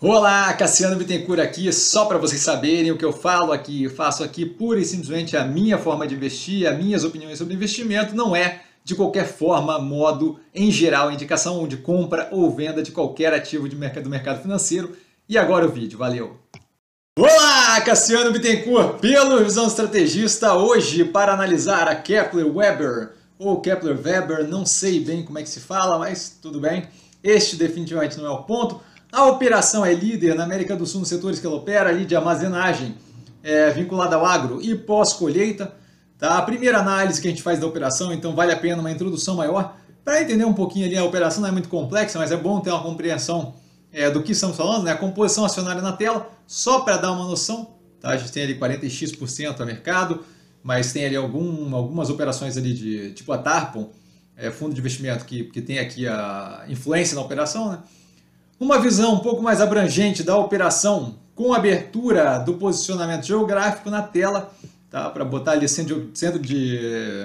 Olá, Cassiano Bittencourt aqui, só para vocês saberem o que eu falo aqui, faço aqui pura e simplesmente a minha forma de investir, as minhas opiniões sobre investimento, não é de qualquer forma, modo, em geral, indicação de compra ou venda de qualquer ativo do mercado financeiro. E agora o vídeo, valeu! Olá, Cassiano Bittencourt, pelo Visão Estrategista, hoje para analisar a Kepler-Weber, ou Kepler-Weber, não sei bem como é que se fala, mas tudo bem, este definitivamente não é o ponto. A operação é líder na América do Sul nos setores que ela opera, ali de armazenagem vinculada ao agro e pós-colheita. Tá? A primeira análise que a gente faz da operação, então vale a pena uma introdução maior. Para entender um pouquinho ali, a operação não é muito complexa, mas é bom ter uma compreensão do que estamos falando, né? A composição acionária na tela, só para dar uma noção. Tá? A gente tem ali 40x% a mercado, mas tem ali algumas operações ali de tipo a Tarpon, fundo de investimento que tem aqui a influência na operação, né? Uma visão um pouco mais abrangente da operação com abertura do posicionamento geográfico na tela, tá? Para botar ali centro de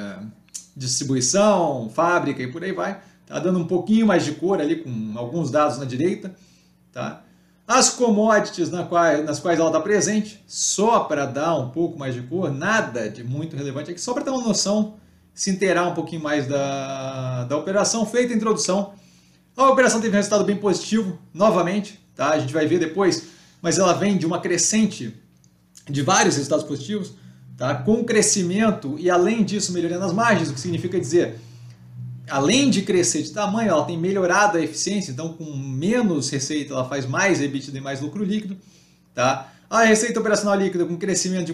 distribuição, fábrica e por aí vai. Tá dando um pouquinho mais de cor ali com alguns dados na direita. Tá? As commodities nas quais ela está presente, só para dar um pouco mais de cor, nada de muito relevante aqui, só para ter uma noção, se inteirar um pouquinho mais da operação. Feita a introdução, a operação teve um resultado bem positivo, novamente, tá? A gente vai ver depois, mas ela vem de uma crescente de vários resultados positivos, tá? Com crescimento e, além disso, melhoria nas margens, o que significa dizer, além de crescer de tamanho, ela tem melhorado a eficiência, então com menos receita ela faz mais EBITDA e mais lucro líquido. Tá? A receita operacional líquida com crescimento de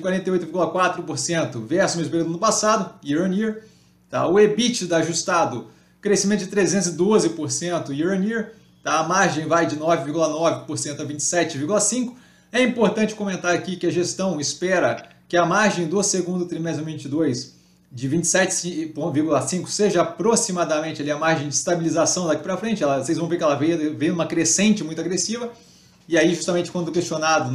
48,4% versus o mesmo período do ano passado, year on year. Tá? O EBITDA ajustado, crescimento de 312% year on year, tá? A margem vai de 9,9% a 27,5%. É importante comentar aqui que a gestão espera que a margem do segundo trimestre de 2022 de 27,5% seja aproximadamente ali a margem de estabilização daqui para frente. Vocês vão ver que ela veio uma crescente muito agressiva, e aí justamente quando questionado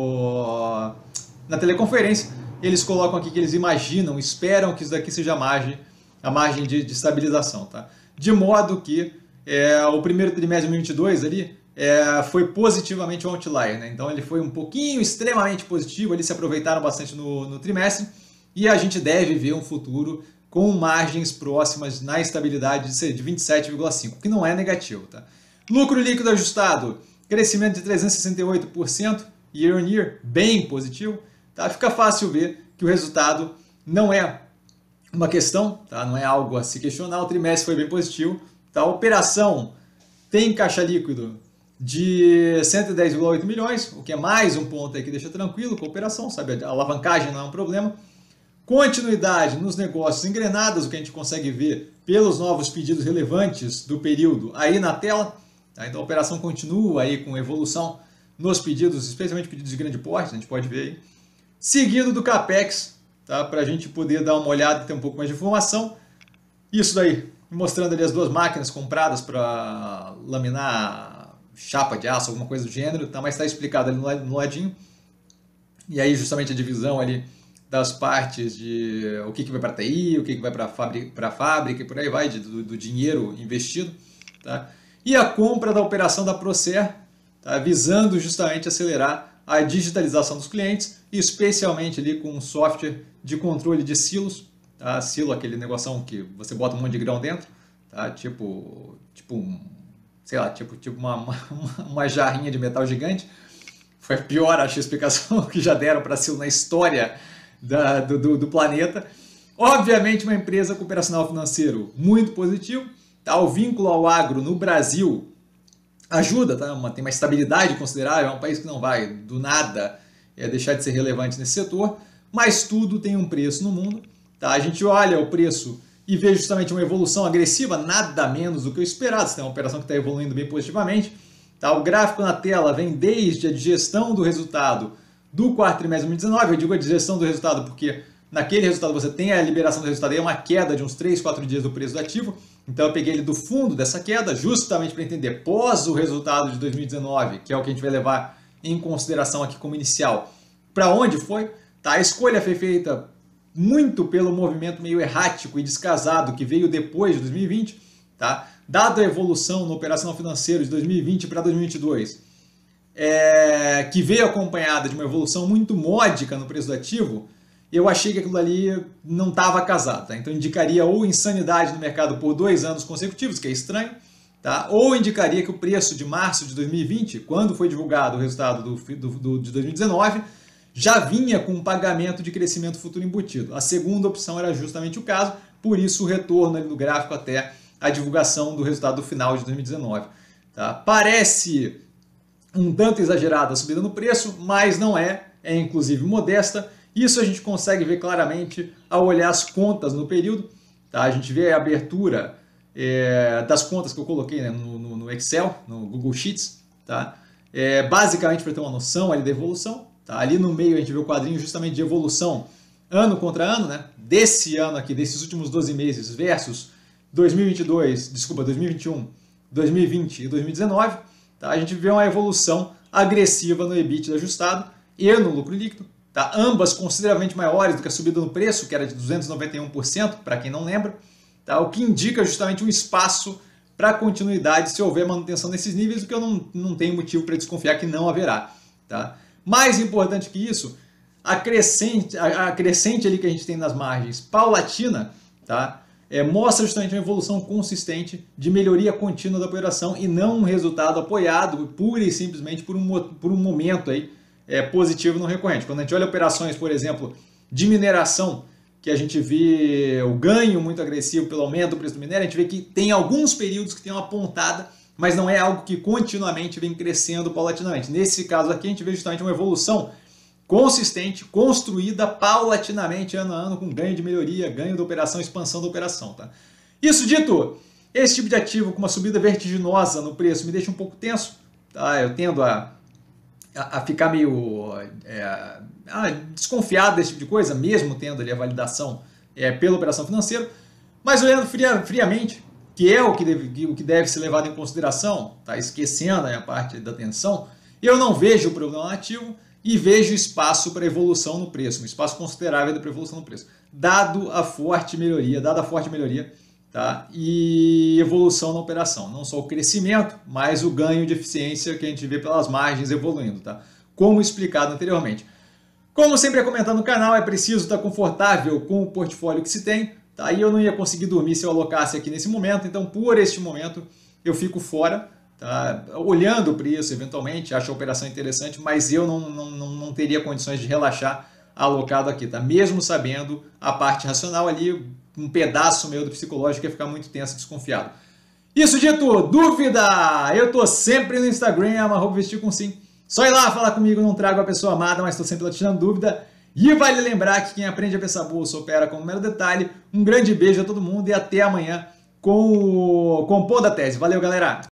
na teleconferência, eles colocam aqui que eles imaginam, esperam que isso daqui seja a margem de estabilização. Tá? De modo que o primeiro trimestre de 2022 ali, foi positivamente um outlier, né? Então ele foi um pouquinho extremamente positivo, eles se aproveitaram bastante no trimestre, e a gente deve ver um futuro com margens próximas na estabilidade de 27,5%, que não é negativo. Tá? Lucro líquido ajustado, crescimento de 368% year on year, bem positivo. Tá? Fica fácil ver que o resultado não é uma questão, tá? Não é algo a se questionar, o trimestre foi bem positivo. Tá? A operação tem caixa líquido de 110,8 milhões, o que é mais um ponto aí que deixa tranquilo com a operação, sabe? A alavancagem não é um problema. Continuidade nos negócios engrenados, o que a gente consegue ver pelos novos pedidos relevantes do período aí na tela. Tá? Então a operação continua aí com evolução nos pedidos, especialmente pedidos de grande porte, a gente pode ver aí. Seguido do CAPEX, tá? Para a gente poder dar uma olhada e ter um pouco mais de informação. Isso daí, mostrando ali as duas máquinas compradas para laminar chapa de aço, alguma coisa do gênero, tá? Mas está explicado ali no ladinho. E aí justamente a divisão ali das partes de o que vai para a TI, o que vai para a fábrica e por aí vai, do dinheiro investido. Tá? E a compra da operação da Procer, tá? Visando justamente acelerar a digitalização dos clientes, especialmente ali com um software de controle de silos. Tá? Silo, aquele negocinho que você bota um monte de grão dentro, tá? tipo uma jarrinha de metal gigante. Foi a pior, acho, a explicação que já deram para silo na história do planeta. Obviamente uma empresa com operacional financeiro muito positivo, tá? O vínculo ao agro no Brasil ajuda, tá? Tem uma estabilidade considerável, é um país que não vai do nada deixar de ser relevante nesse setor, mas tudo tem um preço no mundo. Tá? A gente olha o preço e vê justamente uma evolução agressiva, nada menos do que o esperado. Você tem uma operação que está evoluindo bem positivamente. Tá? O gráfico na tela vem desde a digestão do resultado do quarto trimestre de 2019, eu digo a digestão do resultado porque naquele resultado você tem a liberação do resultado e é uma queda de uns 3, 4 dias do preço do ativo, então eu peguei ele do fundo dessa queda, justamente para entender pós o resultado de 2019, que é o que a gente vai levar em consideração aqui como inicial, para onde foi. Tá? A escolha foi feita muito pelo movimento meio errático e descasado que veio depois de 2020, tá? Dada a evolução no operacional financeiro de 2020 para 2022, que veio acompanhada de uma evolução muito módica no preço do ativo, eu achei que aquilo ali não estava casado. Tá? Então indicaria ou insanidade no mercado por 2 anos consecutivos, que é estranho, tá? Ou indicaria que o preço de março de 2020, quando foi divulgado o resultado de 2019, já vinha com um pagamento de crescimento futuro embutido. A segunda opção era justamente o caso, por isso o retorno ali no gráfico até a divulgação do resultado final de 2019. Tá? Parece um tanto exagerada a subida no preço, mas não é inclusive modesta. Isso a gente consegue ver claramente ao olhar as contas no período. Tá? A gente vê a abertura das contas que eu coloquei, né, no Excel, no Google Sheets. Tá? Basicamente para ter uma noção ali da evolução. Tá? Ali no meio a gente vê o quadrinho justamente de evolução ano contra ano, né? Desse ano aqui, desses últimos 12 meses versus 2021, 2020 e 2019. Tá? A gente vê uma evolução agressiva no EBITDA ajustado e no lucro líquido. Tá? Ambas consideravelmente maiores do que a subida no preço, que era de 291%, para quem não lembra, tá? O que indica justamente um espaço para continuidade se houver manutenção nesses níveis, o que eu não tenho motivo para desconfiar que não haverá. Tá? Mais importante que isso, a crescente ali que a gente tem nas margens paulatina, tá? Mostra justamente uma evolução consistente de melhoria contínua da operação e não um resultado apoiado pura e simplesmente por um momento aí, positivo no recorrente. Quando a gente olha operações, por exemplo, de mineração, que a gente vê o ganho muito agressivo pelo aumento do preço do minério, a gente vê que tem alguns períodos que tem uma pontada, mas não é algo que continuamente vem crescendo paulatinamente. Nesse caso aqui, a gente vê justamente uma evolução consistente, construída paulatinamente, ano a ano, com ganho de melhoria, ganho da operação, expansão da operação. Tá? Isso dito, esse tipo de ativo com uma subida vertiginosa no preço me deixa um pouco tenso. Tá? Eu tendo a ficar meio desconfiado desse tipo de coisa, mesmo tendo ali a validação pela operação financeira, mas olhando friamente, que é o que deve ser levado em consideração, tá? Esquecendo a parte da atenção, eu não vejo o problema no ativo e vejo espaço para evolução no preço, um espaço considerável para evolução no preço, dada a forte melhoria, tá? E evolução na operação. Não só o crescimento, mas o ganho de eficiência que a gente vê pelas margens evoluindo, tá? Como explicado anteriormente. Como sempre é comentado no canal, é preciso estar confortável com o portfólio que se tem, tá? E eu não ia conseguir dormir se eu alocasse aqui nesse momento, então por este momento eu fico fora, tá? Olhando o preço eventualmente, acho a operação interessante, mas eu não teria condições de relaxar alocado aqui, tá? Mesmo sabendo a parte racional ali, um pedaço meu do psicológico ia ficar muito tenso e desconfiado. Isso dito, dúvida! Eu tô sempre no Instagram, @vestircomsim. Só ir lá falar comigo, não trago a pessoa amada, mas estou sempre lá tirando dúvida. E vale lembrar que quem aprende a pensar bolsa opera com um mero detalhe. Um grande beijo a todo mundo e até amanhã com o Compor da Tese. Valeu, galera!